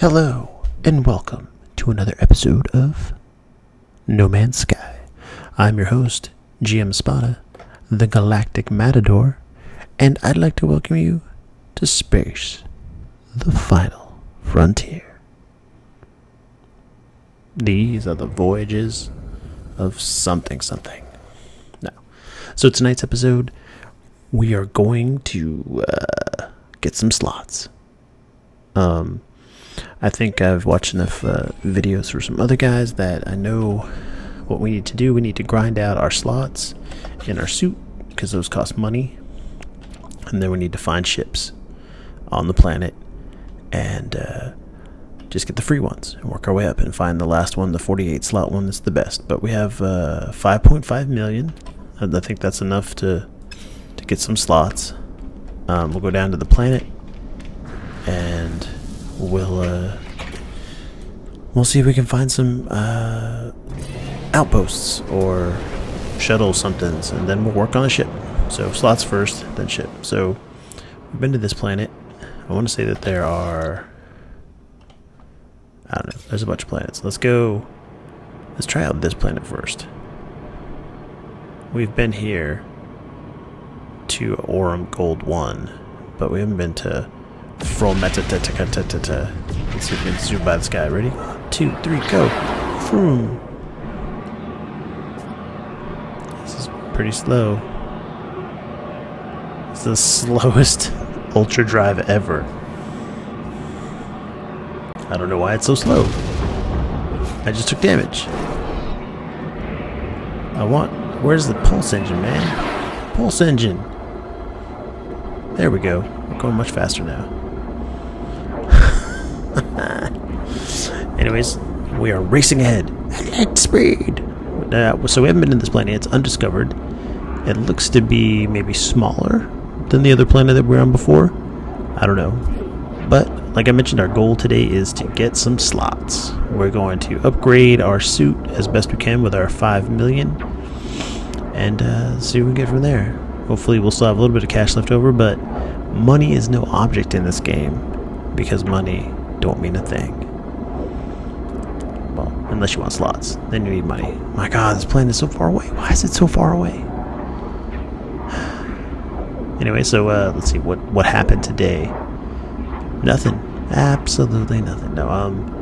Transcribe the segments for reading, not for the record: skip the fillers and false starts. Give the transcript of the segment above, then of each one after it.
Hello, and welcome to another episode of No Man's Sky. I'm your host, GM Spada, the Galactic Matador, and I'd like to welcome you to space, the final frontier. These are the voyages of something. No. So tonight's episode, we are going to get some slots. I think I've watched enough videos for some other guys that I know what we need to do. We need to grind out our slots in our suit because those cost money. And then we need to find ships on the planet and just get the free ones and work our way up and find the last one, the 48 slot one that's the best. But we have 5.5 million. I think that's enough to get some slots. We'll go down to the planet and we'll see if we can find some outposts or shuttle somethings, and then we'll work on a ship. So slots first, then ship. So we've been to this planet. I want to say that there are, I don't know, there's a bunch of planets. Let's try out this planet first. We've been here to Aurum Gold 1, but we haven't been to Let's see if we can zoom by the sky. Ready? 1, 2, 3, go! Vroom. This is pretty slow. It's the slowest ultra drive ever. I don't know why it's so slow. I just took damage. Where's the pulse engine, man? Pulse engine! There we go. We're going much faster now. Anyways, we are racing ahead at speed. So we haven't been in this planet. It's undiscovered. It looks to be maybe smaller than the other planet that we were on before. I don't know. But like I mentioned, our goal today is to get some slots. We're going to upgrade our suit as best we can with our 5 million and see what we can get from there. Hopefully we'll still have a little bit of cash left over, but money is no object in this game because money don't mean a thing. Well, unless you want slots, then you need money. My god, this planet is so far away. Why is it so far away? Anyway, so let's see what happened today. Nothing. Absolutely nothing. No,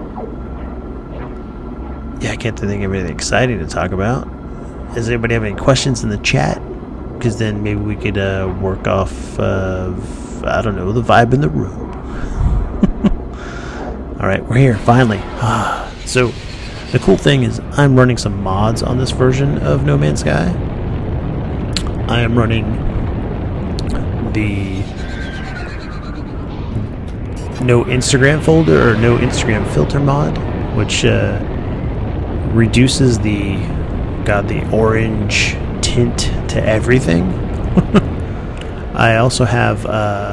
yeah, I can't think of anything exciting to talk about. Does anybody have any questions in the chat? Because then maybe we could work off of, I don't know, the vibe in the room. Alright, we're here, finally. So, the cool thing is I'm running some mods on this version of No Man's Sky. I am running the No Instagram folder, or No Instagram filter mod, which reduces the orange tint to everything. I also have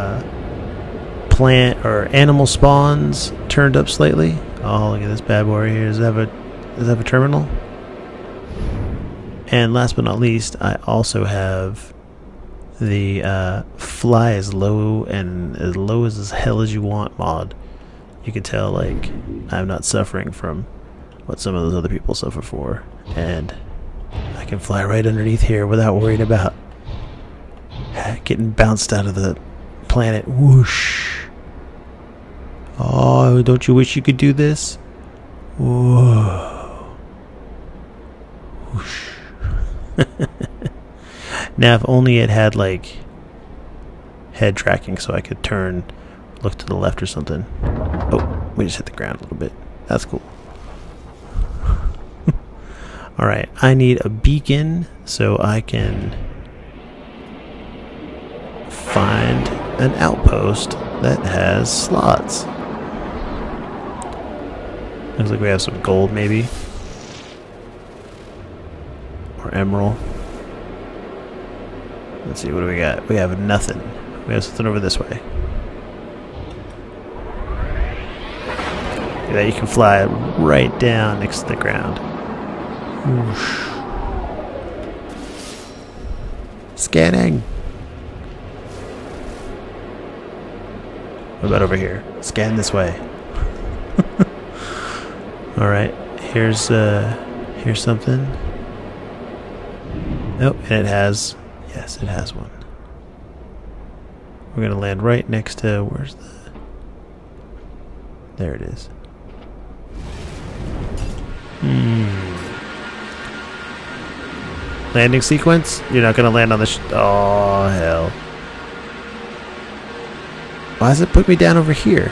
plant or animal spawns turned up slightly. Oh, look at this bad boy here. Does it have a terminal? And last but not least, I also have the fly as low as hell as you want mod. You can tell, like, I'm not suffering from what some of those other people suffer for, and I can fly right underneath here without worrying about getting bounced out of the planet. Whoosh. Oh, don't you wish you could do this? Whoa. Whoosh. Now, if only it had, like, head tracking so I could look to the left or something. Oh, we just hit the ground a little bit. That's cool. Alright, I need a beacon so I can find an outpost that has slots. Looks like we have some gold, maybe. Or emerald. Let's see, what do we got? We have nothing. We have something over this way. Yeah, you can fly right down next to the ground. Whoosh. Scanning. What about over here? Scan this way. Alright, here's something. Oh, and it has, yes, it has one. We're gonna land right next to, where's the, there it is. Landing sequence? You're not gonna land on the oh, hell. Why does it put me down over here?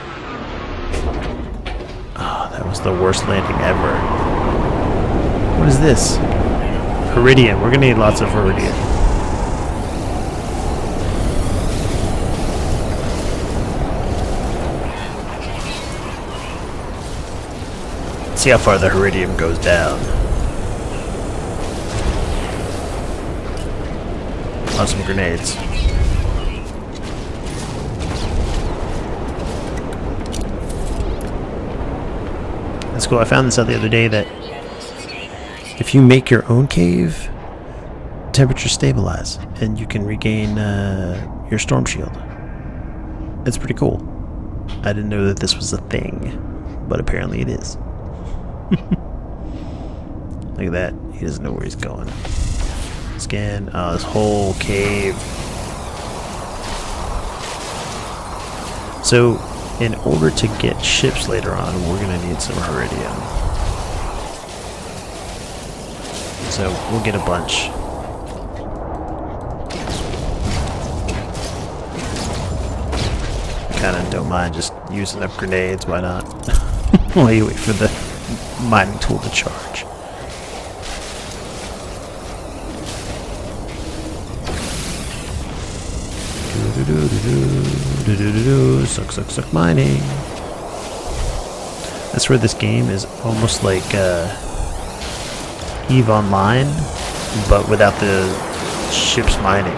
Oh, that was the worst landing ever. What is this? Iridium. We're gonna need lots of iridium. Let's see how far the iridium goes down. Some grenades. That's cool. I found this out the other day that if you make your own cave, temperatures stabilize and you can regain your storm shield. It's pretty cool. I didn't know that this was a thing, but apparently it is. Look at that. He doesn't know where he's going. Scan. Oh, this whole cave. So, in order to get ships later on, we're going to need some iridium. So, we'll get a bunch. I kind of don't mind just using up grenades, why not? While you wait for the mining tool to charge. Suck, suck, suck mining. That's where this game is almost like EVE Online, but without the ships mining.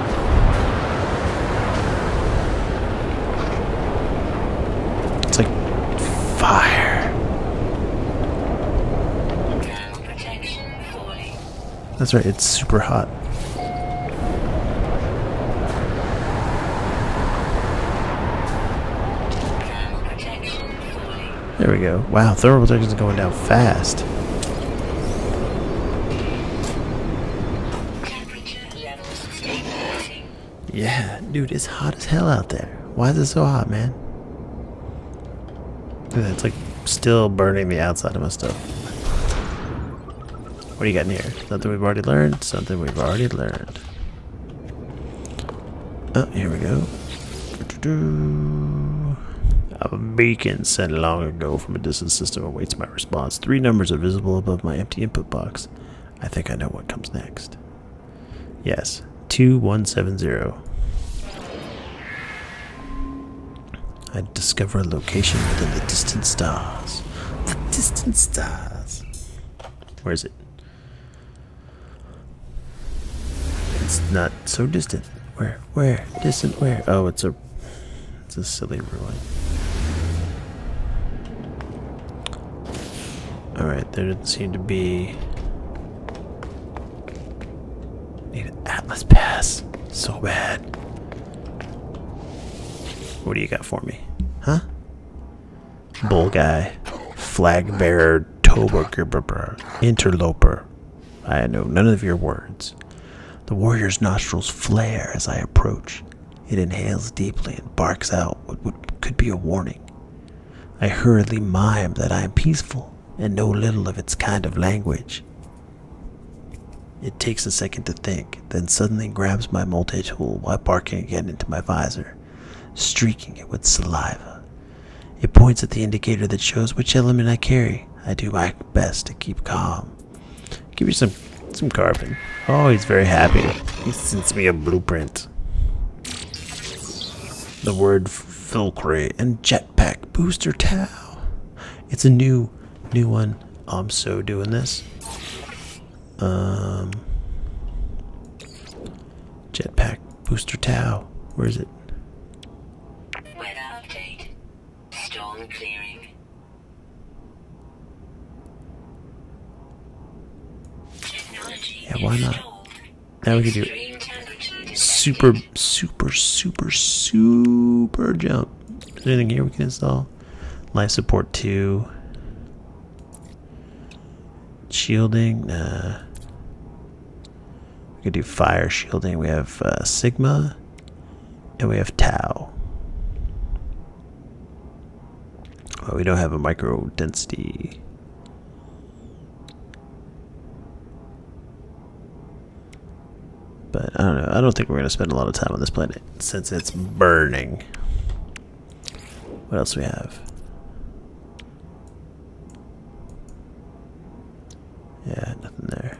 It's like fire. That's right, it's super hot. There we go. Wow, thermal protection is going down fast. Yeah, dude, it's hot as hell out there. Why is it so hot, man? Look at that, it's like still burning the outside of my stuff. What do you got in here? Something we've already learned? Something we've already learned. Oh, here we go. A beacon sent long ago from a distant system awaits my response. 3 numbers are visible above my empty input box. I think I know what comes next. Yes, 2170. I discover a location within the distant stars. The distant stars. Where is it? It's not so distant. Where? Distant where? Oh, it's a silly ruin. Alright, there didn't seem to be... Need an Atlas pass. So bad. What do you got for me? Huh? Bull guy. Flag bearer. Toberger. Interloper. I know none of your words. The warrior's nostrils flare as I approach. It inhales deeply and barks out what could be a warning. I hurriedly mime that I am peaceful and know little of its kind of language. It takes a second to think, then suddenly grabs my multi-tool while barking again into my visor, streaking it with saliva. It points at the indicator that shows which element I carry. I do my best to keep calm. Give me some carbon. Oh, he's very happy. He sends me a blueprint. The word Fulcray and jetpack booster tau. It's a new one. Oh, I'm so doing this. Jetpack booster tau. Where is it? Weather update. Storm clearing. Technology. Yeah, why not? Now we can do super jump. Is there anything here we can install? Life support 2. Shielding, nah. We could do fire shielding. We have Sigma, and we have Tau. Oh, we don't have a micro density. But I don't know. I don't think we're going to spend a lot of time on this planet since it's burning. What else do we have? Yeah, nothing there.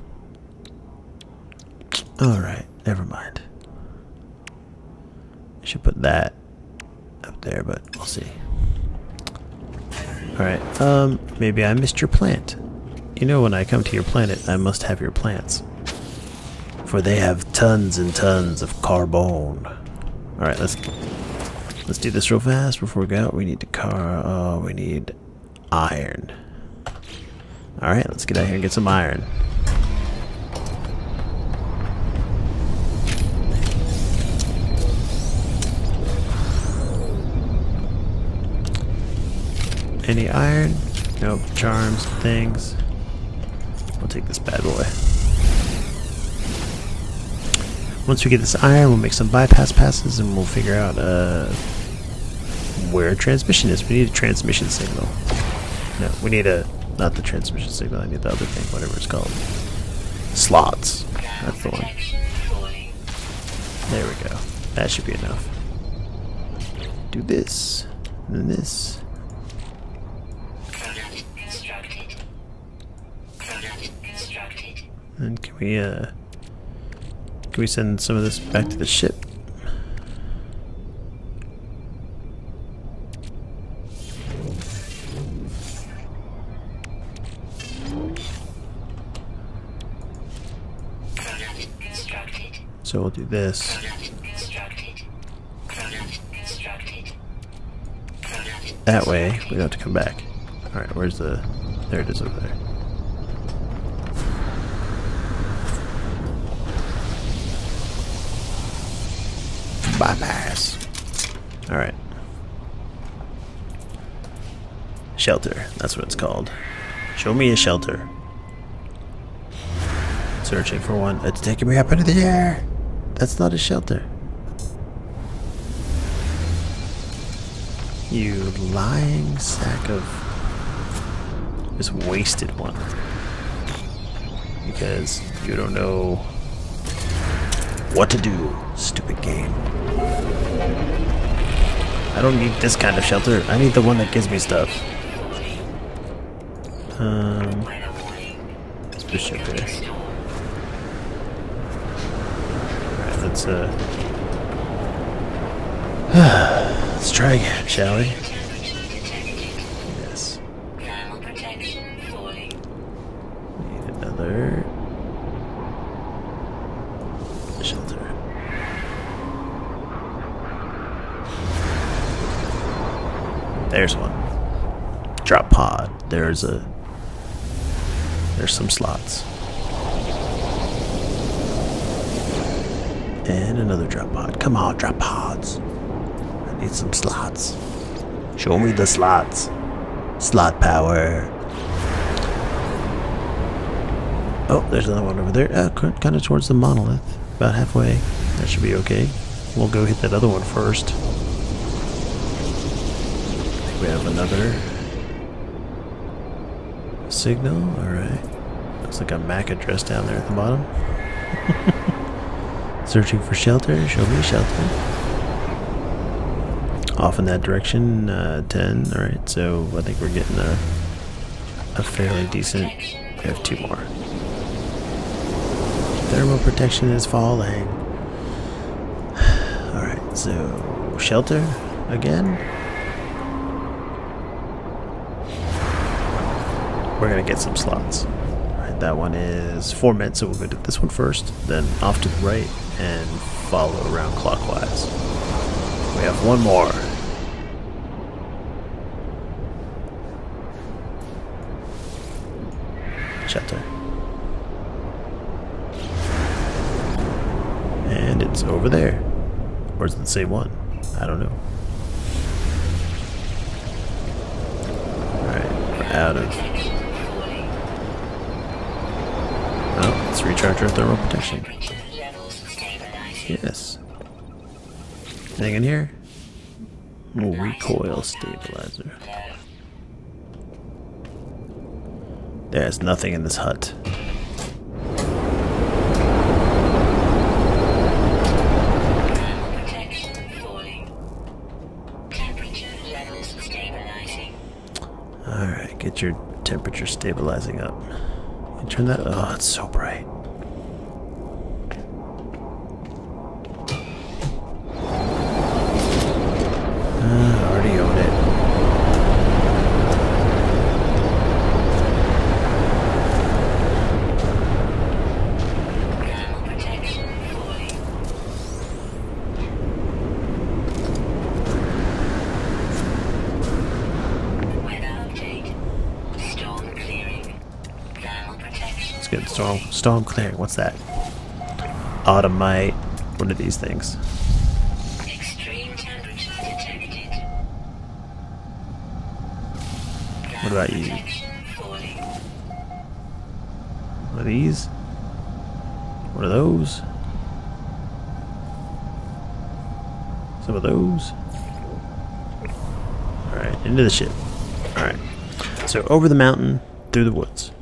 Alright, never mind. I should put that up there, but we'll see. Alright, maybe I missed your plant. You know, when I come to your planet, I must have your plants. For they have tons and tons of carbon. Alright, let's do this real fast before we go out. We need we need iron. Alright, let's get out here and get some iron. Any iron? Nope. Charms, things. We'll take this bad boy. Once we get this iron, we'll make some bypass passes and we'll figure out where transmission is. We need a transmission signal. No, we need not the transmission signal, I need the other thing, whatever it's called. Slots. That's the one. There we go. That should be enough. Do this, and then this. And can we send some of this back to the ship? So we'll do this. That way we don't have to come back. Alright, where's the... There it is over there. Bypass. Alright. Shelter. That's what it's called. Show me a shelter. Searching for one. It's taking me up into the air. That's not a shelter. You lying sack of just wasted one. Because you don't know what to do, stupid game. I don't need this kind of shelter. I need the one that gives me stuff. Let's put shelter. Alright, let's try again, shall we? Yes. Need another shelter. There's one. Drop pod. There's some slots. And another drop pod. Come on, drop pods. I need some slots. Show me the slots. Slot power. Oh, there's another one over there. Kind of towards the monolith. About halfway. That should be okay. We'll go hit that other one first. I think we have another signal. Alright. Looks like a MAC address down there at the bottom. Searching for shelter. Show me shelter. Off in that direction. 10. Alright, so I think we're getting a fairly decent... We have 2 more. Thermal protection is falling. Alright, so shelter again. We're gonna get some slots. Alright, that one is 4 minutes, so we'll go to this one first, then off to the right and follow around clockwise. We have 1 more. Shelter. And it's over there. Or is it the same one? I don't know. Alright, we're out of Recharge our thermal protection. Temperature levels stabilizing. Yes. Anything in here? Oh, recoil stabilizer. There's nothing in this hut. Thermal protection falling. Temperature levels stabilizing. Alright, get your temperature stabilizing up. You turn that. Oh, it's so bright. Already own it. Thermal protection falling. Weather update. Storm clearing. Thermal protection. Let's get storm clearing. What's that? Automite. What are these things? Extreme temperature detected. What about you? Protection falling. What are these? What are those? Some of those? Alright, into the ship. Alright. So over the mountain, through the woods.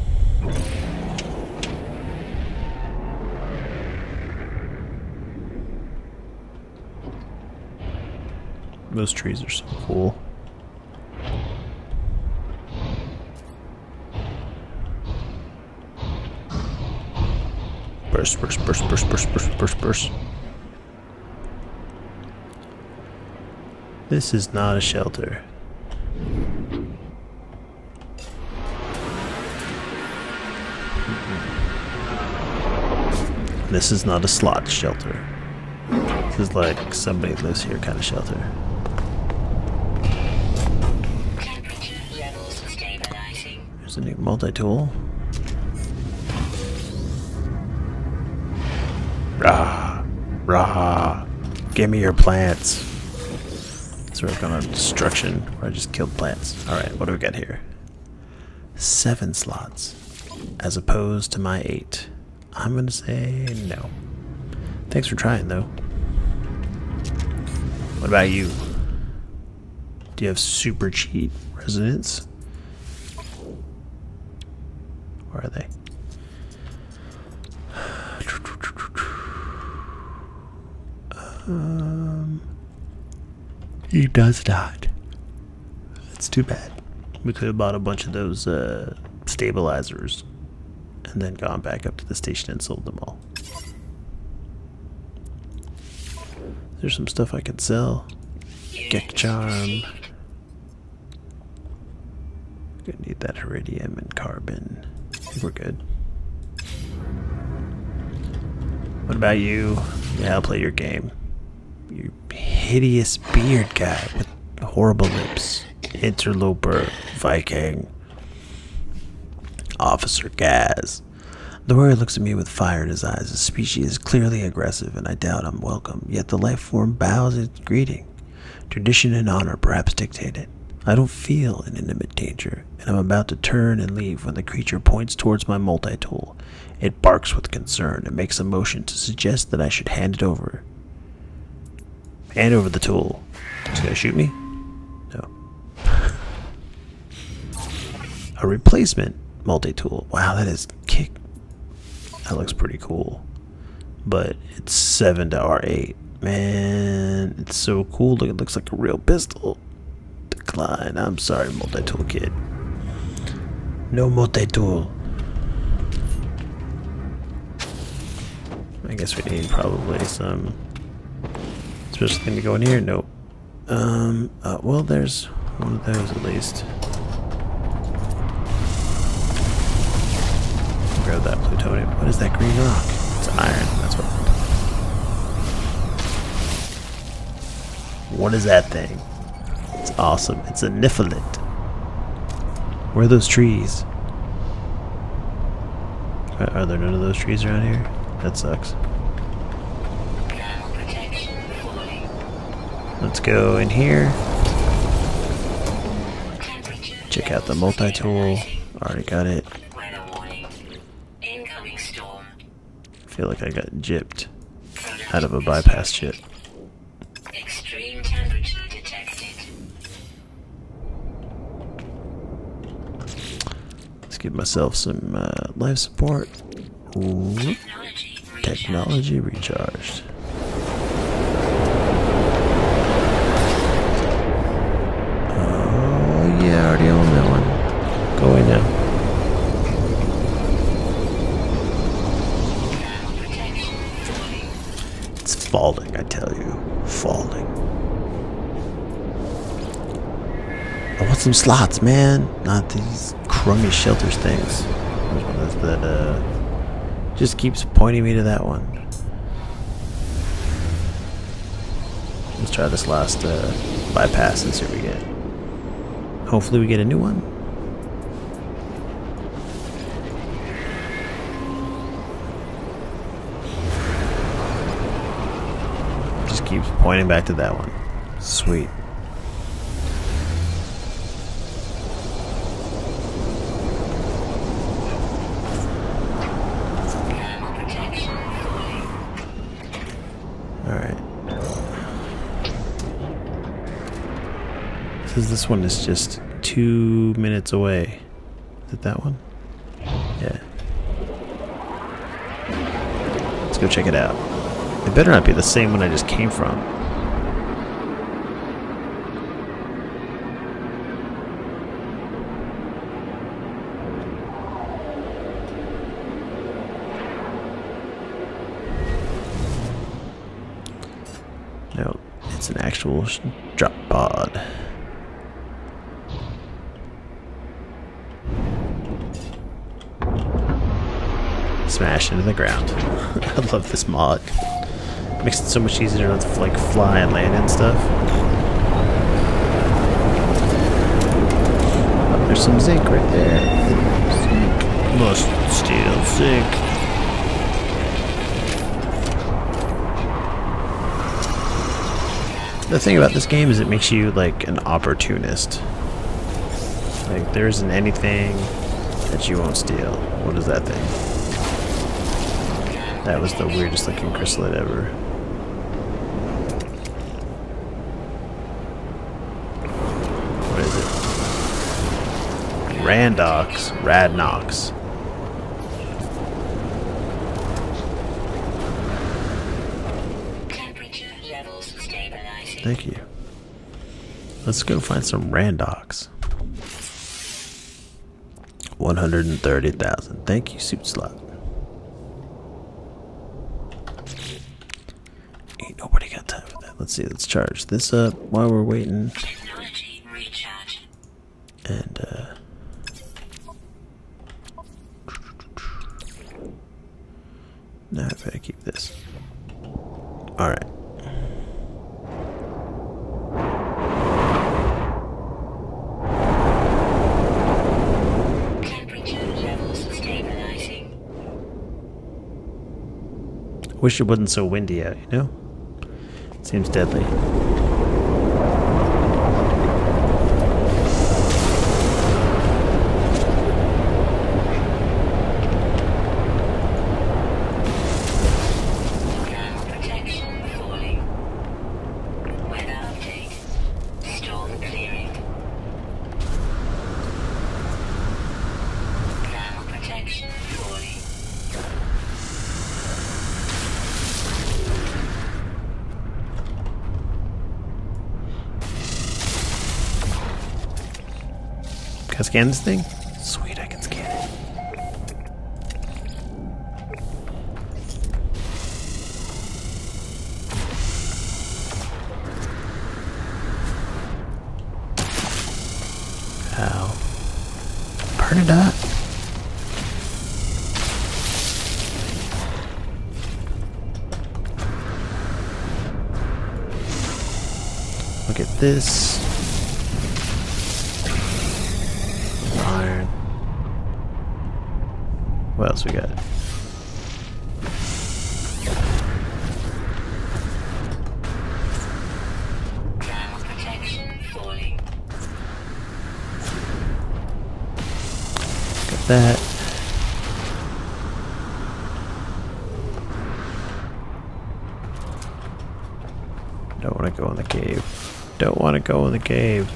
Those trees are so cool. Burst, burst, burst, burst, burst, burst, burst, burst. This is not a shelter. This is not a slot shelter. This is like somebody lives here kind of shelter. Temperature levels stabilizing. There's a new multi-tool. Rah, rah, give me your plants. So we're going on destruction where I just killed plants. Alright, what do we got here? 7 slots as opposed to my 8. I'm gonna say no. Thanks for trying though. What about you? Do you have super cheap residents? Where are they? He does not. That's too bad. We could have bought a bunch of those stabilizers and then gone back up to the station and sold them all. There's some stuff I could sell. Gek charm. Gonna need that iridium and carbon. I think we're good. What about you? Yeah, I'll play your game. You hideous beard guy with horrible lips. Interloper, Viking, Officer Gaz. The warrior looks at me with fire in his eyes. His species is clearly aggressive, and I doubt I'm welcome. Yet the life form bows its greeting. Tradition and honor perhaps dictate it. I don't feel an intimate danger, and I'm about to turn and leave when the creature points towards my multi-tool. It barks with concern and makes a motion to suggest that I should hand it over. Hand over the tool. He's gonna shoot me? No. A replacement multi-tool. Wow, that is kick. That looks pretty cool. But it's 7 to R8. Man, it's so cool. It looks like a real pistol. Decline. I'm sorry, multi-tool kid. No multi-tool. I guess we need probably some special thing to go in here. Nope. Well, there's one of those at least. Grab that plutonium. What is that green rock? It's iron. That's what. What is that thing? It's awesome. It's a Niflit. Where are those trees? Are there none of those trees around here? That sucks. Let's go in here. Check out the multi-tool. Already got it. Weather warning. Incoming storm. feel like I got gypped out of a bypass chip. Extreme temperature detected. Let's give myself some life support. Ooh, technology recharged. Oh yeah, already on that one. Go away now. It's falling, I tell you. Falling. I want some slots, man. Not these crummy shelters things. There's one of those that just keeps pointing me to that one. Let's try this last bypass and see what we get. Hopefully we get a new one. Just keeps pointing back to that one. Sweet. Alright. Says this one is just 2 minutes away. Is it that one? Yeah. Let's go check it out. It better not be the same one I just came from. No, it's an actual drop pod. Smash into the ground. I love this mod. Makes it so much easier not to like fly and land and stuff. Oh, there's some zinc right there. Zinc. Must steal zinc. The thing about this game is it makes you like an opportunist. Like there isn't anything that you won't steal. What is that thing? That was the weirdest looking chrysolite ever. What is it? Randox. Radnox. Temperature levels stabilizing. Thank you. Let's go find some Randox. 130,000. Thank you, suit slot. Ain't nobody got time for that. Let's see, let's charge this up while we're waiting. Technology recharge. And now I better keep this. Alright. Temperature levels stabilizing. Wish it wasn't so windy out, you know? Seems deadly. Thermal protection falling. Weather update. Storm clearing. Thermal protection falling. Can I scan this thing? Sweet, I can scan it. Ow. Burn it up. Look at this. Iron. What else we got? Thermal protection falling. Got that. want to go in the cave.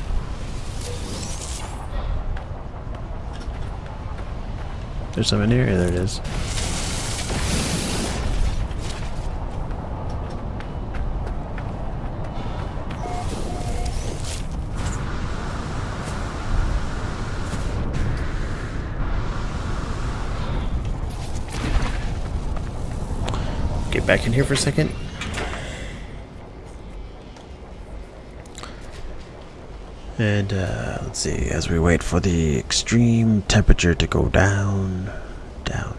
There's some in here. There it is. Get back in here for a second. And let's see, as we wait for the extreme temperature to go down, down.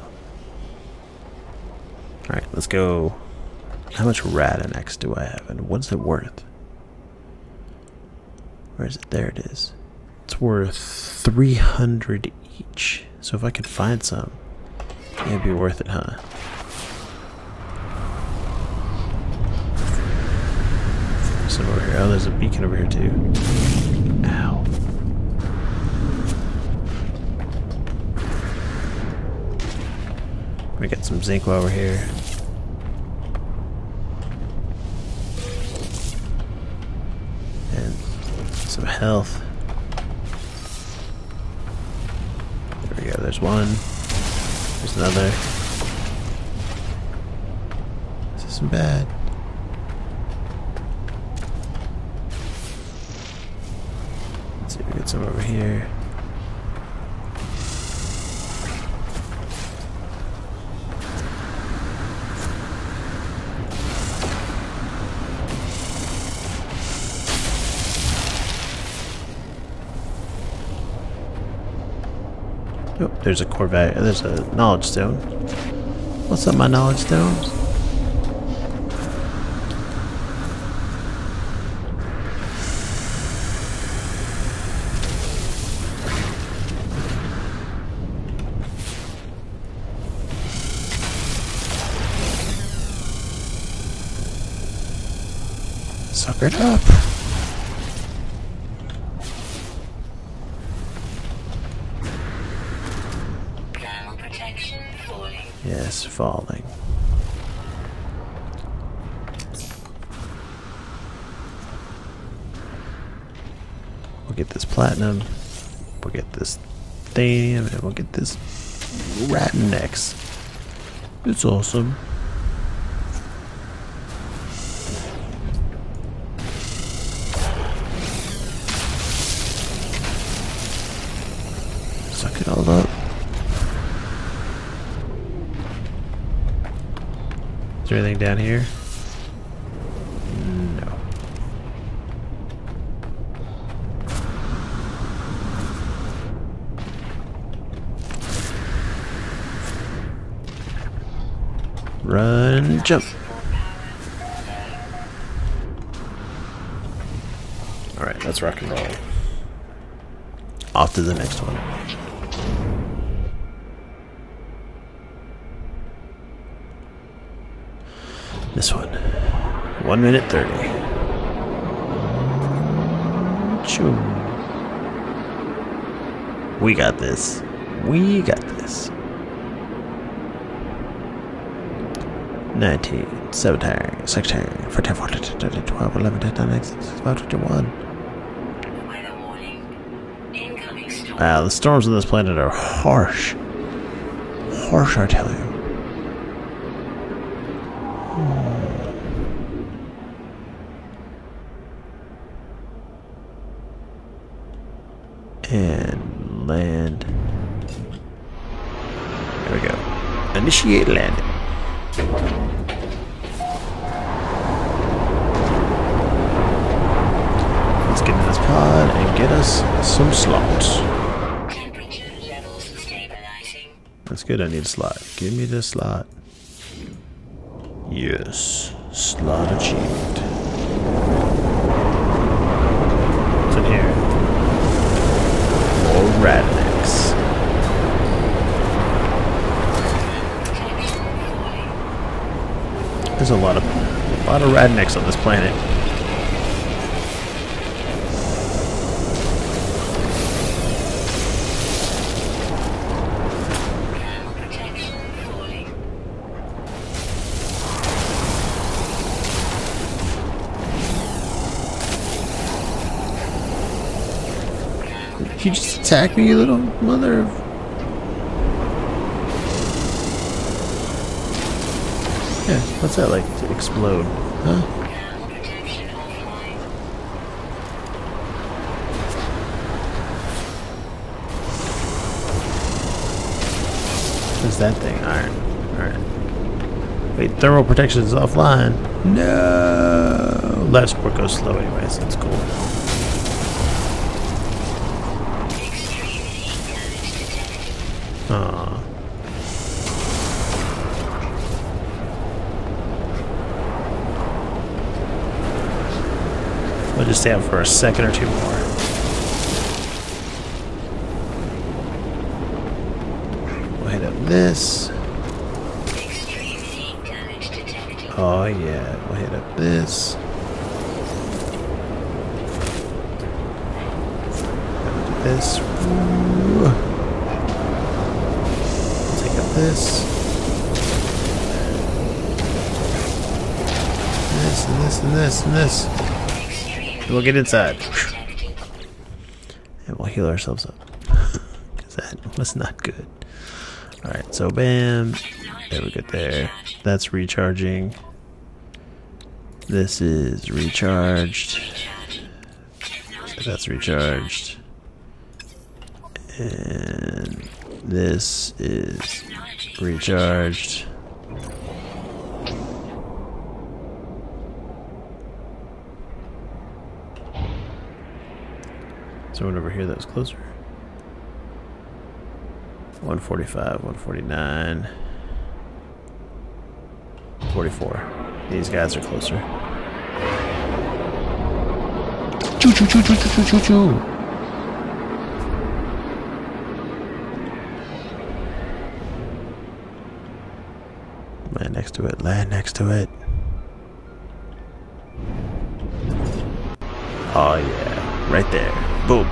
Alright, let's go. How much Radinex do I have, and what's it worth? Where is it? There it is. It's worth 300 each. So if I could find some, it'd be worth it, huh? Some over here. Oh, there's a beacon over here too. Ow. We got some zinc over here. And some health. There we go. There's one. There's another. This isn't bad. We got some over here. Oh, there's a core value. There's a knowledge stone. What's up, my knowledge stones? Suck it up. Thermal protection falling. Yes, falling. We'll get this platinum. We'll get this thanium, and we'll get this Radinex. It's awesome. Suck it all up. Is there anything down here? No. Run, jump. Alright, let's rock and roll. Off to the next one. This one. 1 minute 30. Choo. We got this. We got this. 19, 17, 16, 14, 14, 15, 12, 11, 10, 9, 6, 5, 21. Weather warning. Incoming storm. Wow, the storms on this planet are harsh. Harsh, I tell you. And land. There we go. Initiate landing. Let's get in this pod and get us some slots. Temperature levels stabilizing. That's good, I need a slot. Give me the slot. Yes. Slot achieved. What's in here? More Radinex. There's a lot of Radinex on this planet. You just attacked me, you little mother of... Yeah, what's that like to explode? Huh? Thermal protection offline. What's that thing? Iron. Alright. Wait, thermal protection is offline. No! Life support goes slow anyways, that's cool. Extreme heat damage detected. Aww. We'll just stay out for a second or two more. We'll hit up this. Extreme heat damage detected. Oh yeah, we'll hit up this. This. Ooh. Take up this. This and this and this and this. And we'll get inside. And we'll heal ourselves up. Because that was not good. Alright, so bam. There we get there. That's recharging. This is recharged. That's recharged. And this is recharged. Someone over here that was closer. 145, 149, 44. These guys are closer. Choo choo choo choo choo choo choo choo. Land next to it, land next to it. Oh yeah, right there. Boom.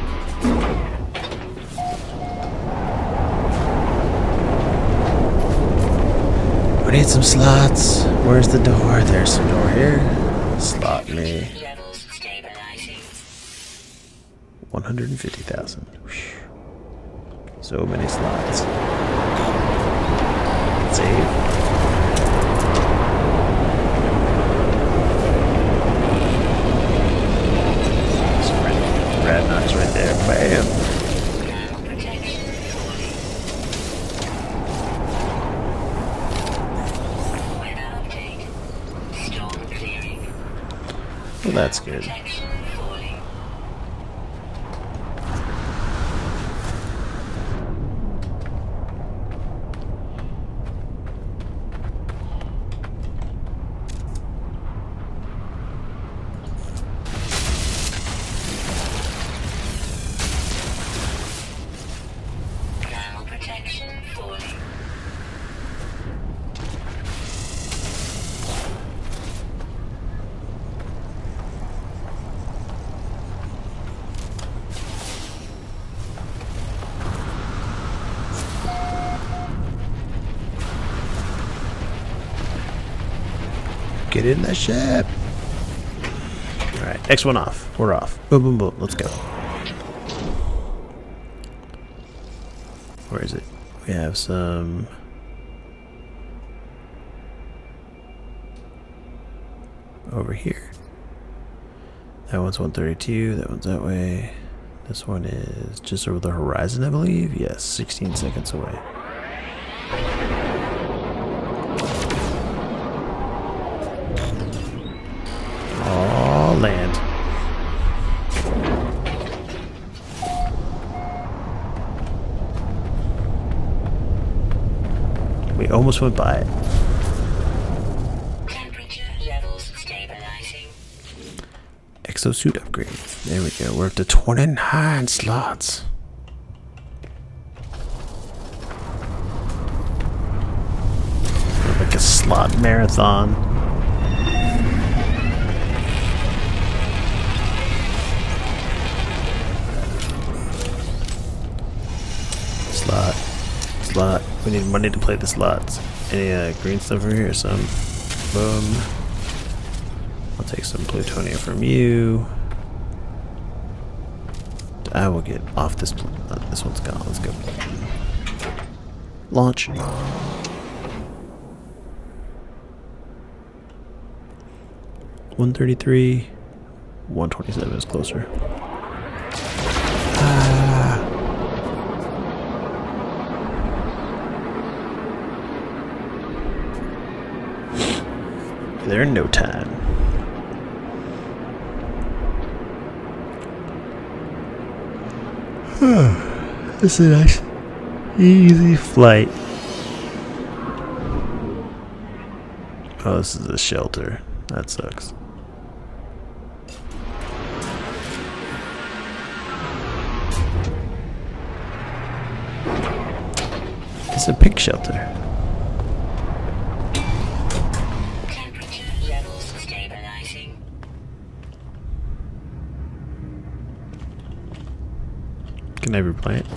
We need some slots. Where's the door? There's some door here. Slot me. Levels stabilizing. 150,000. So many slots. Save. Rat knocks right there. Bam. Thermal protection falling. Weather update. Storm clearing. Well, that's good. Protection falling. Thermal protection falling. Get in the ship. Alright, next one off. We're off. Boom, boom, boom. Let's go. Where is it? We have some... over here. That one's 132. That one's that way. This one is just over the horizon, I believe. Yes, 16 seconds away. Oh, land. We almost went by it. Temperature levels stabilizing. Exosuit upgrade. There we go. We're up to 29 slots. Like a slot marathon. Slot. Slot. We need money to play the slots. Any green stuff over here? Some. Boom. I'll take some plutonium from you. I will get off this. This one's gone. Let's go. Launch. 133. 127 is closer. There in no time. This is a nice, easy flight. Oh, this is a shelter. That sucks. It's a pig shelter. Temperature levels stabilizing. Can I replay it?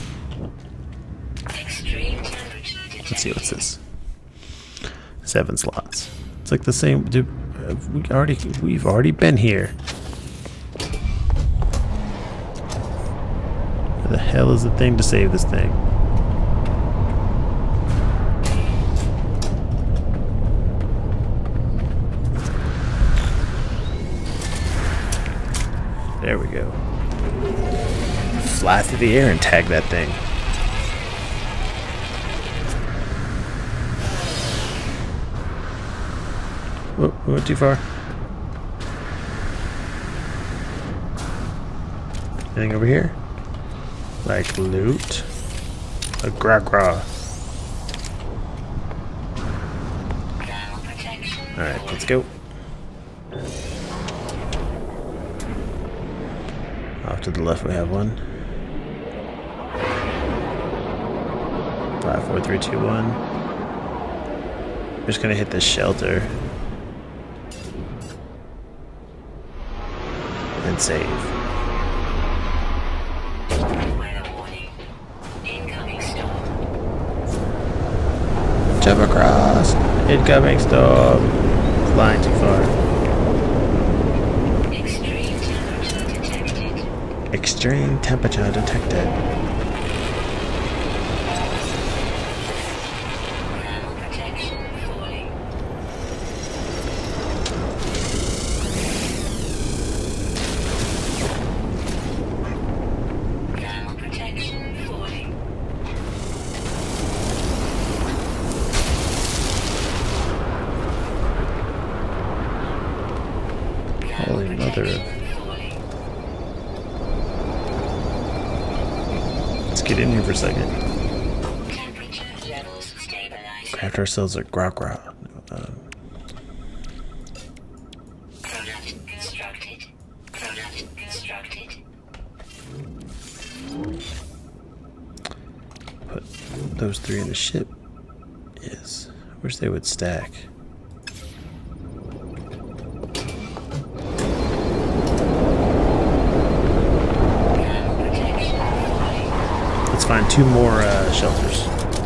Extreme temperature detected. Let's see, what's this? 7 slots. It's like the same. Dude, we've already been here. Where the hell is the thing to save this thing? There we go. Fly through the air and tag that thing. Oh, we went too far. Anything over here? Like loot? A gra-gra. Alright, let's go. Off to the left we have one. 5, 4, 3, 2, 1. I'm just gonna hit this shelter. And save. Weather warning. Incoming storm. Jump across. Incoming storm. Flying too far. Extreme temperature detected. Extreme temperature detected. Thermal protection falling. Thermal protection falling. Holy mother of. Falling. Let's get in here for a second. Temperature levels stabilizing. Craft ourselves a gra-gra. Product constructed. Product constructed. Put those 3 in the ship. Yes. Wish they would stack. Thermal protection falling. Let's find 2 more shelters.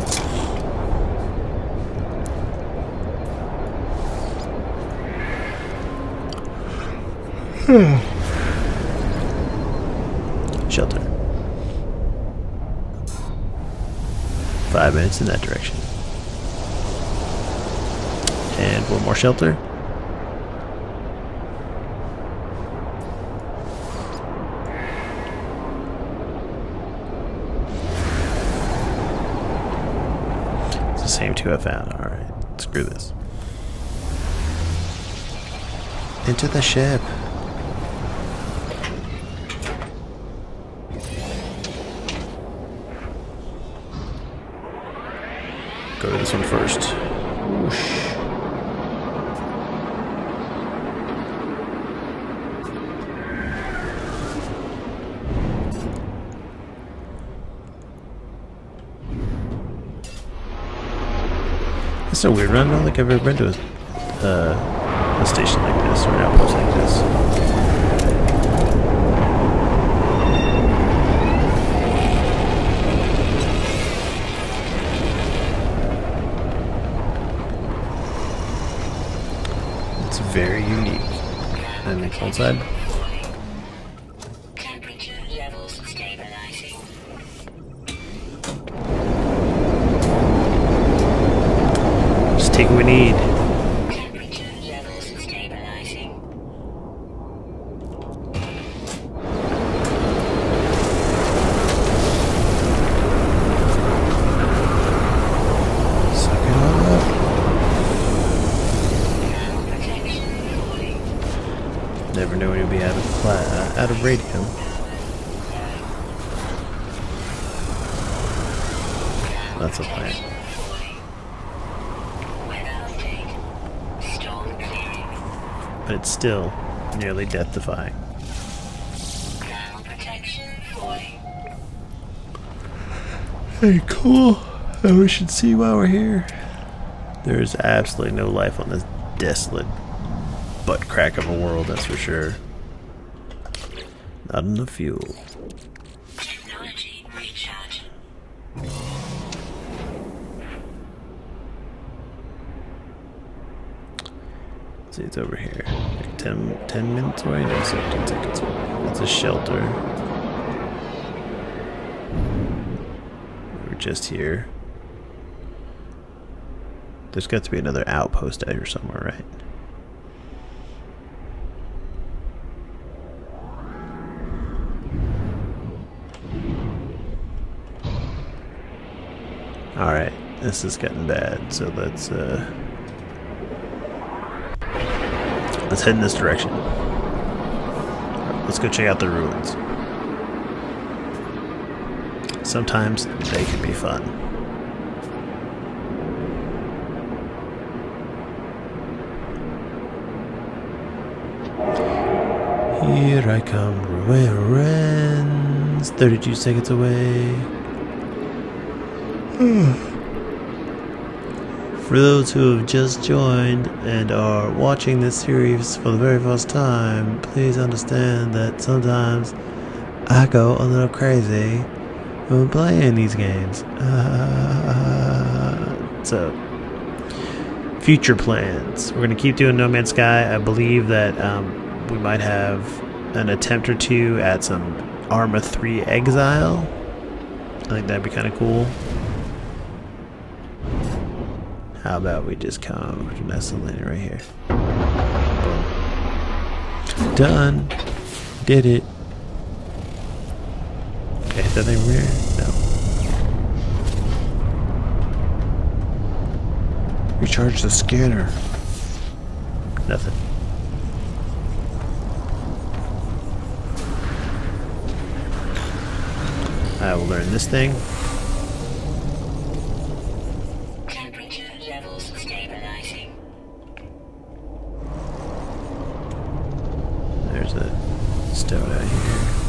Shelter. 5 minutes in that direction. And 1 more shelter. It's the same 2 I found. Alright, screw this. Into the ship. Go to this one first. Whoosh. It's so weird, man. I don't think I've ever been to a station like this or an outpost like this. It's very unique. And outside. Temperature levels take what we need. Temperature levels stabilizing. Suck it all up. Ground protection falling. Never know when you'll be out of radium. That's a plan. Weather update. Storm clearing. But it's still nearly death-defying. Ground protection falling. Hey, cool. And we should see while we're here. There's absolutely no life on this desolate butt crack of a world, that's for sure. Not enough fuel. Technology recharge. Let's see, it's over here. Like 10 minutes away? No, 17 seconds away. It's a shelter. We're just here. There's got to be another outpost out here somewhere, right? Alright, this is getting bad, so let's head in this direction. Let's go check out the ruins. Sometimes they can be fun. Here I come, ruins. 32 seconds away. For those who have just joined and are watching this series for the very first time, please understand that sometimes I go a little crazy when playing these games. So, future plans. We're going to keep doing No Man's Sky. I believe that we might have an attempt or two at some Arma 3 Exile. I think that'd be kind of cool. How about we just come to Nestling right here? Boom. Done. Did it. Okay, that thing over here? No. Recharge the scanner. Nothing. I will learn this thing. There's a stone out here.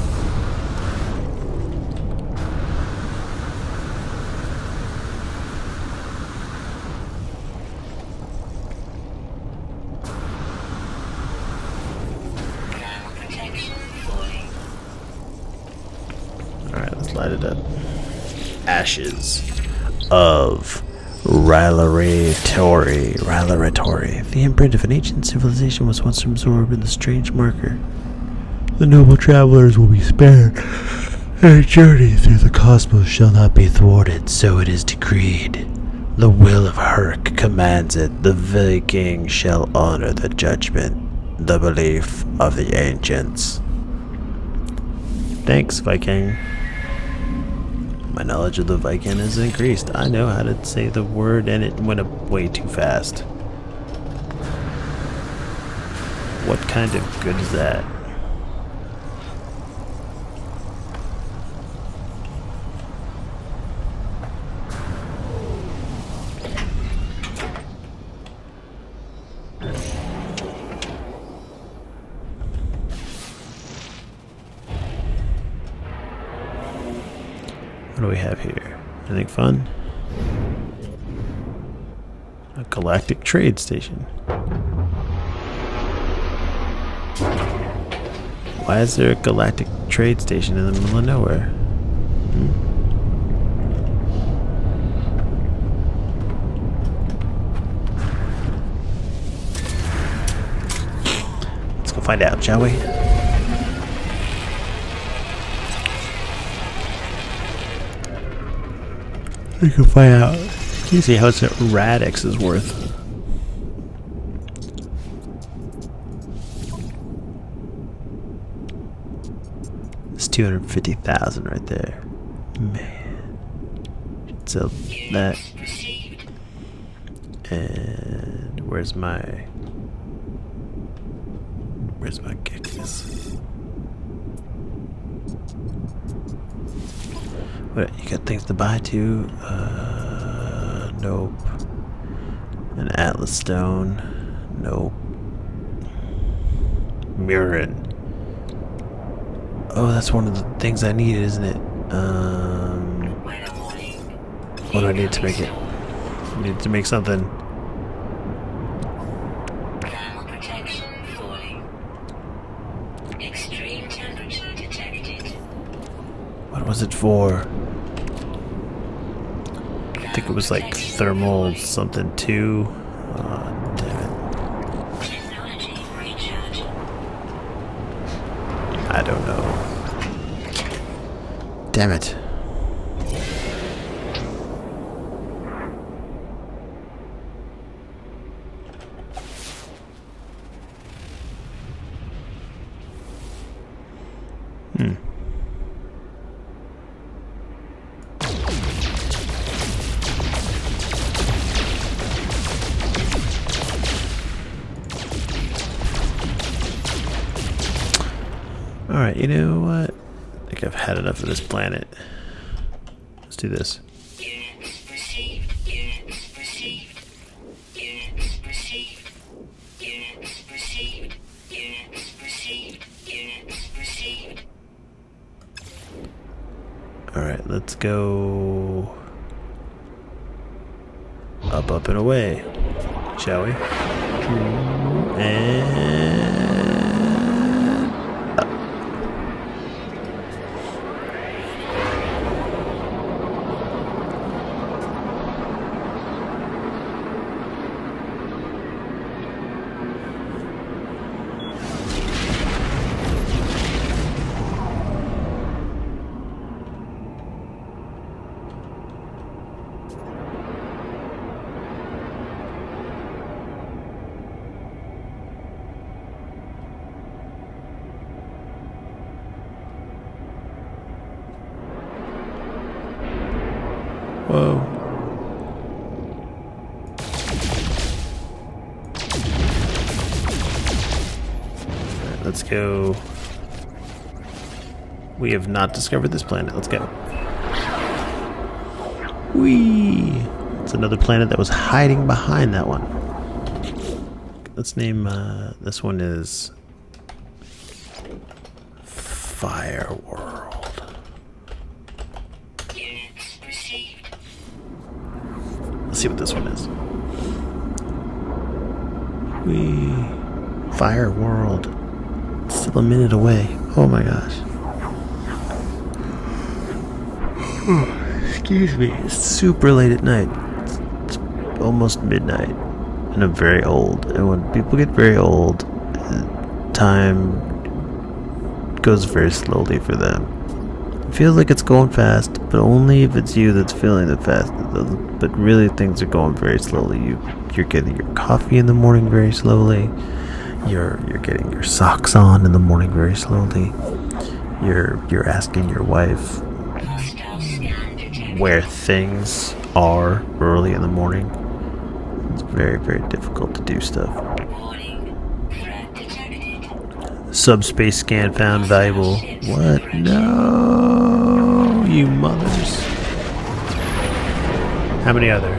Alright, let's light it up. Ashes of Rylaratori. The imprint of an ancient civilization was once absorbed in the strange marker. The noble travelers will be spared. Their journey through the cosmos shall not be thwarted, so it is decreed. The will of Herc commands it. The Viking shall honor the judgment, the belief of the ancients. Thanks, Viking. My knowledge of the Viking has increased. I know how to say the word, and it went up way too fast. What kind of good is that? What do we have here? Anything fun? A galactic trade station. Why is there a galactic trade station in the middle of nowhere? Let's go find out, shall we? We can find out. You see how much Radix is worth. 250,000 right there. Man. Should sell that. Units received. And where's my Gekas? What, you got things to buy too? Nope. An Atlas Stone. Nope. Mirroring. Oh, that's one of the things I need, isn't it? Weather warning. What do I need to make it? I need to make something. Thermal protection falling. Extreme temperature detected. What was it for? I think it was like thermal something too. Oh, damn it. Technology recharging. I don't know. Damn it. Alright, you know what? I think I've had enough of this planet. Let's do this. Units received. Units received. Units received. Units received. Units received. Units received. Alright, let's go up and away, shall we? And up. Whoa. Alright, let's go. We have not discovered this planet. Let's go. Whee! It's another planet that was hiding behind that one. Let's name this one is Fire World. Units received. Let's see what this one is. Fire World. It's still a minute away. Oh my gosh. Excuse me. It's super late at night. It's almost midnight. And I'm very old. And when people get very old, time goes very slowly for them. It feels like it's going fast, but only if it's you that's feeling it fast. But really, things are going very slowly. You're getting your coffee in the morning very slowly. You're getting your socks on in the morning very slowly. You're asking your wife Hostile scan detected. where things are early in the morning. It's very, very difficult to do stuff. Warning. Threat detected. Subspace scan found valuable. What? No, you mothers. How many are there?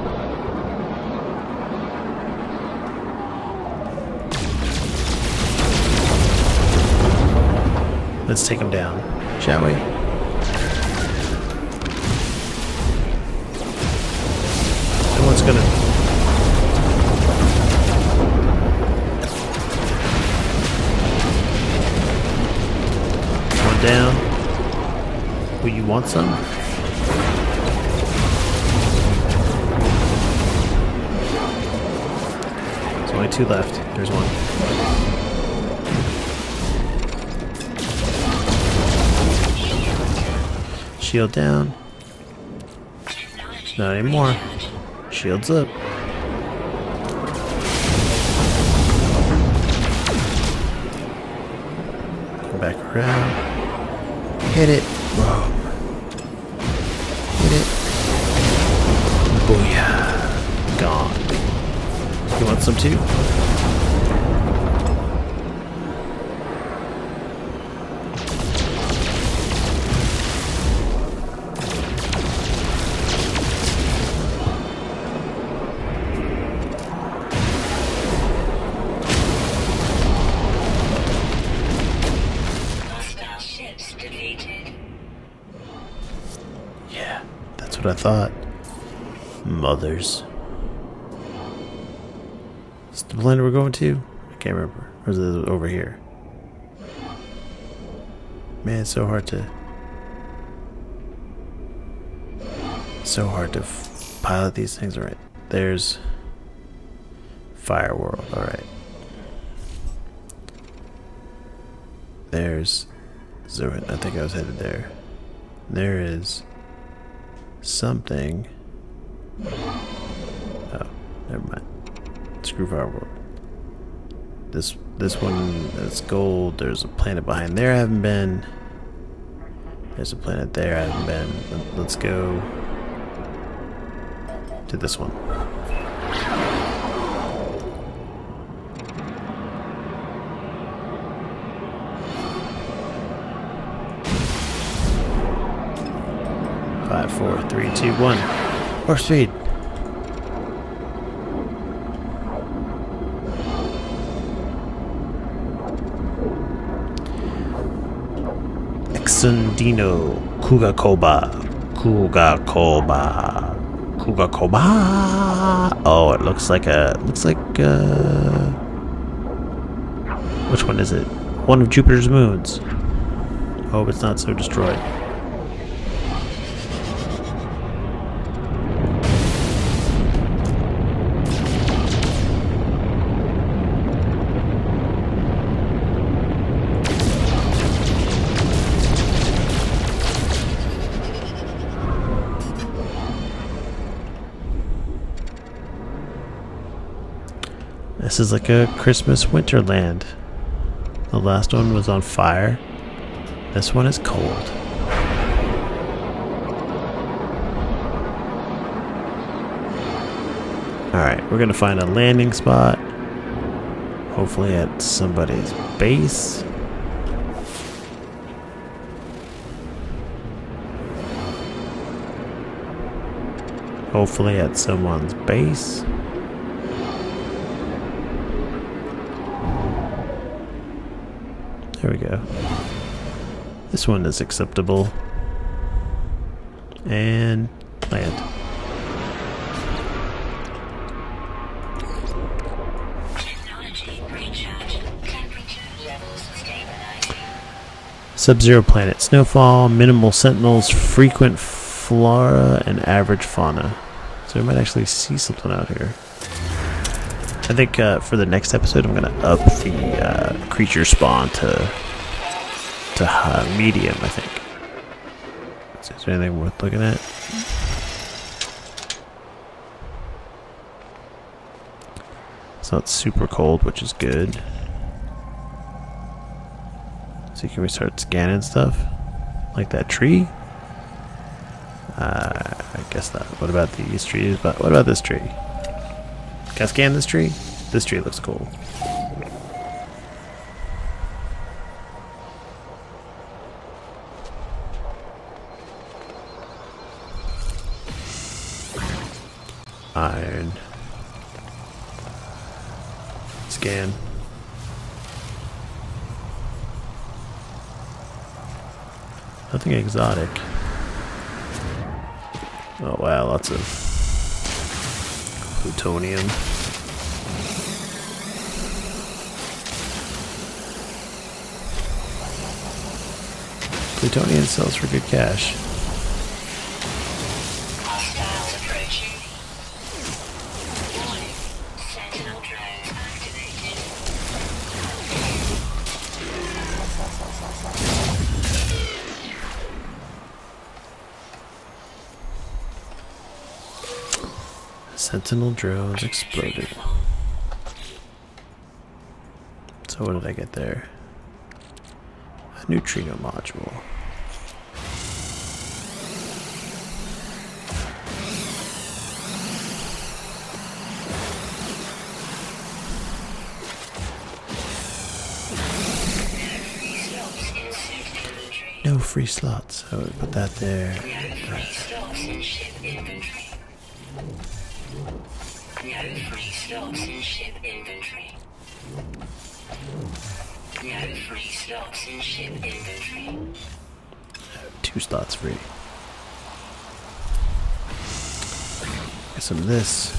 Let's take them down, shall we? And what's gonna... One down. Will you want some? There's only two left. There's one. Shield down. Not anymore. Shields up. Come back around. Hit it. Whoa. Hit it. Booyah. Gone. You want some too? Hostile ships defeated. Yeah, that's what I thought. Mothers. Is the planet we're going to? I can't remember. Or is it over here? Man, it's so hard to pilot these things. Alright, there's Fire World. Alright. There's Zorin. I think I was headed there. There is something. Oh, never mind. Screw Fire World. This one is gold. There's a planet behind there I haven't been. There's a planet there I haven't been. Let's go to this one. Five, 4, 3, 2, 1. Warp speed. Exundino, Kugakoba. Oh, it looks like which one is it? One of Jupiter's moons. Hope it's not so destroyed. This is like a Christmas winterland. The last one was on fire. This one is cold. Alright, we're gonna find a landing spot. Hopefully at somebody's base. Hopefully at someone's base. There we go. This one is acceptable. And land. Technology recharge. Temperature levels stabilizing. Sub-zero planet. Snowfall, minimal sentinels, frequent flora, and average fauna. So we might actually see something out here. I think for the next episode, I'm gonna up the creature spawn to medium. I think. Is there anything worth looking at? It's not super cold, which is good. So can we start scanning stuff like that tree? I guess not. What about these trees? But what about this tree? Can I scan this tree? This tree looks cool. Iron. Scan. Nothing exotic. Oh wow, lots of plutonium. Plutonium sells for good cash. Hostiles approaching. Warning. Sentinel drone activated. Sentinel drones exploded. So what did I get there? A neutrino module. free slots. So we put that there. No free slots in ship inventory. No free slots in ship inventory. No free slots in ship inventory. 2 slots free. Get some of this.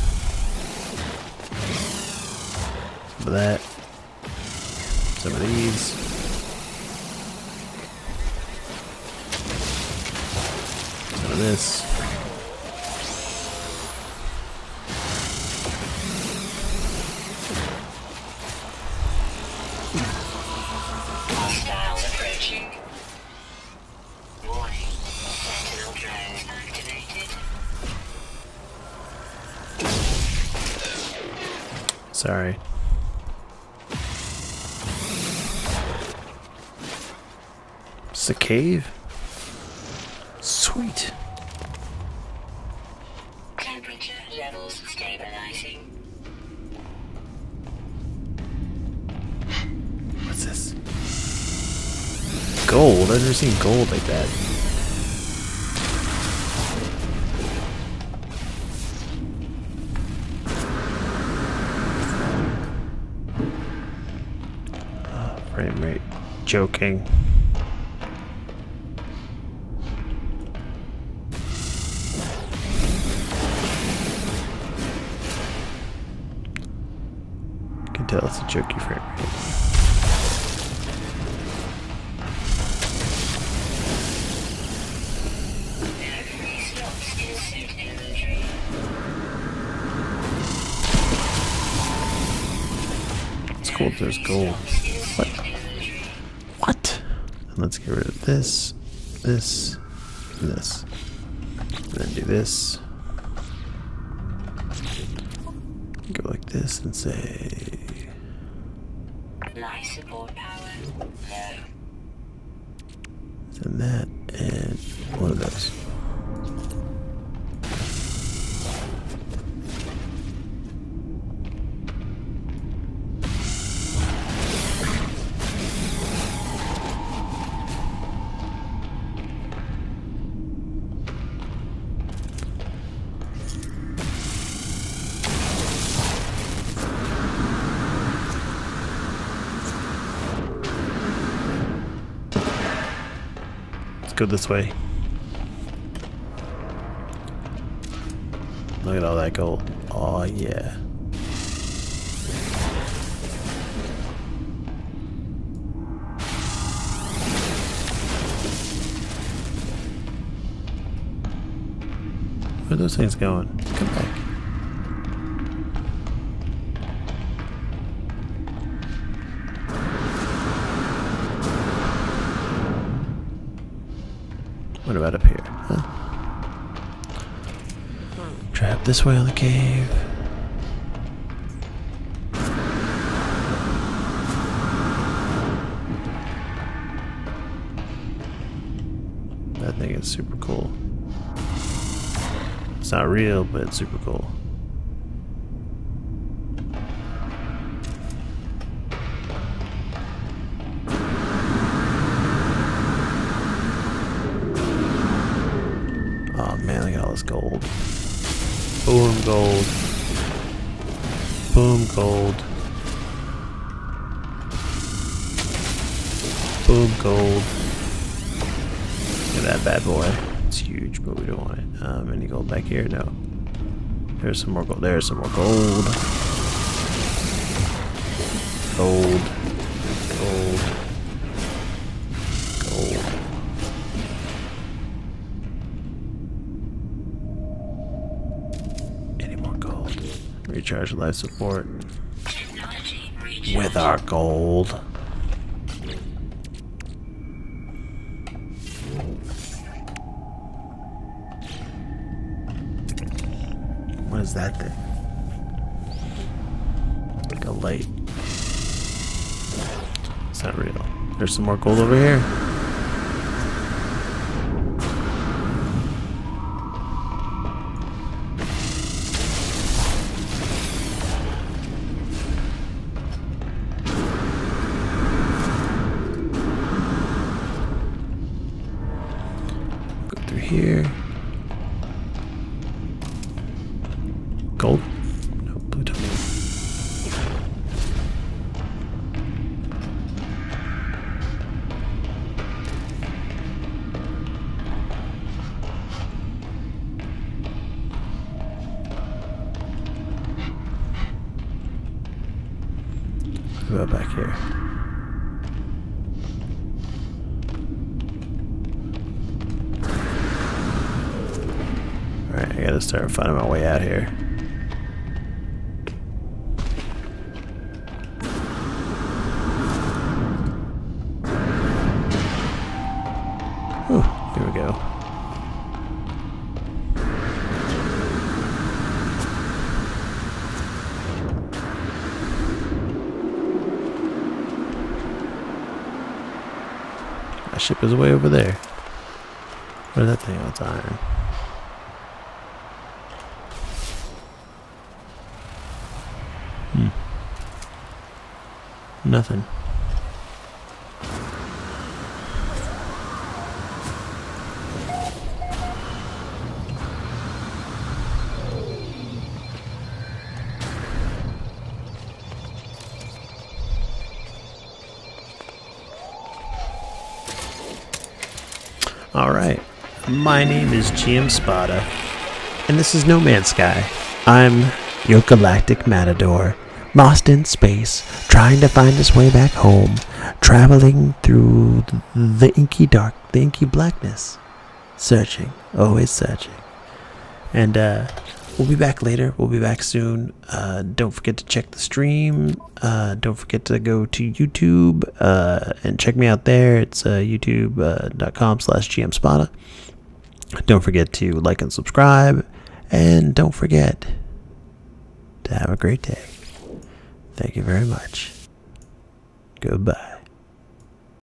Some of that. Some of these. Some of this. Hostile approaching. Warning. Sentinel drone activated. Sorry. It's a cave? Sweet. Temperature levels stabilizing. What's this? Gold. I've never seen gold like that. Frame rate. Joking. You can tell it's a jokey frame rate. No free slots in suit inventory. It's cool if there's gold. What? What? And let's get rid of this, this, and this. And then do this. Go like this and say Life support power low. send that and one of those. Go this way. Look at all that gold. Oh yeah. Where are those things going? Come back. What about up here? Huh? Trap this way on the cave. That thing is super cool. It's not real, but it's super cool. Oh man, look at all this gold. Boom, gold. Boom, gold. Boom, gold. Look at that bad boy. It's huge, but we don't want it. Any gold back here? No. There's some more gold. There's some more gold. Gold. Gold. Gold. Any more gold? Recharge life support. Technology recharge. With our gold. What is that thing? Like a light. It's not real. There's some more gold over here. here. Gold? No, plutonium. What about back here? Alright, I gotta start finding my way out here. Oh, here we go. My ship is way over there. What is that thing? Oh, it's iron. Nothing. Alright, my name is GM Spada, and this is No Man's Sky. I'm your galactic matador, lost in space, trying to find his way back home, traveling through the inky dark, the inky blackness, searching, always searching. And we'll be back later, we'll be back soon. Don't forget to check the stream, don't forget to go to YouTube and check me out there. It's youtube.com/GMSpada. Don't forget to like and subscribe, and don't forget to have a great day. Thank you very much. Goodbye.